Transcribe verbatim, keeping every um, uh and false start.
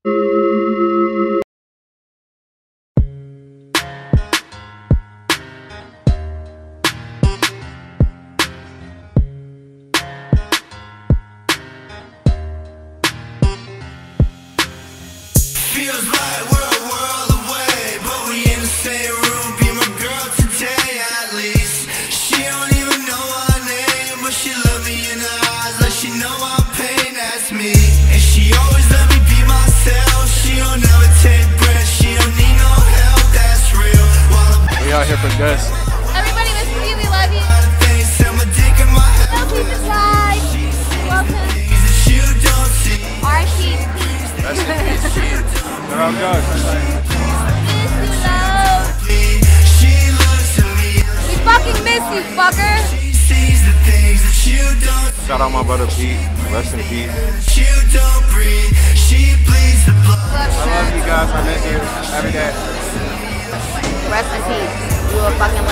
Feels like we're a world away, but we in the same room. Be my girl today at least. She don't even know our name, but she look me in the eyes like she know I'm pain, that's me. And she always let me be myself. She don't never take breath, she don't need no help, that's real. While I'm We out here for Gus. Everybody, Miss P, we love you. out of things, set my dick in my head. Love you, subscribe. Welcome. Things that you don't see. R I P Rest in peace. They're all Gus. Miss you, love. She looks at me, We fucking miss you, fucker. she sees the things that you don't see. Shout out my brother Pete. Rest in peace. You don't breathe, she bleeds the blood. I love you guys. I miss you every day. Rest in peace. You a fucking